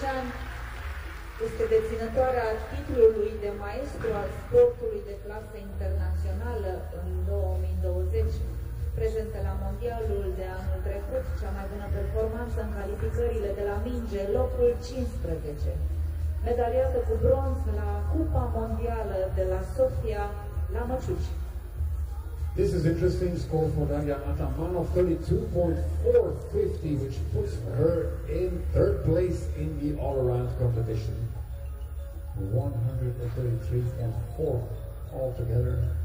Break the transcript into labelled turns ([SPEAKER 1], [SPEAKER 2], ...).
[SPEAKER 1] ani este deținătoarea titlului de maestru al sportului de clasă internațională în 2020, prezentă la mondialul de anul trecut, cea mai bună performanță în calificările de la minge, locul 15. Medaliată cu bronz la Cupa Mondială de la Sofia la Măciuci.
[SPEAKER 2] This is interesting score for Daria Atamanov, 32.450, which puts her in third place in the all-around competition. 133.4 altogether.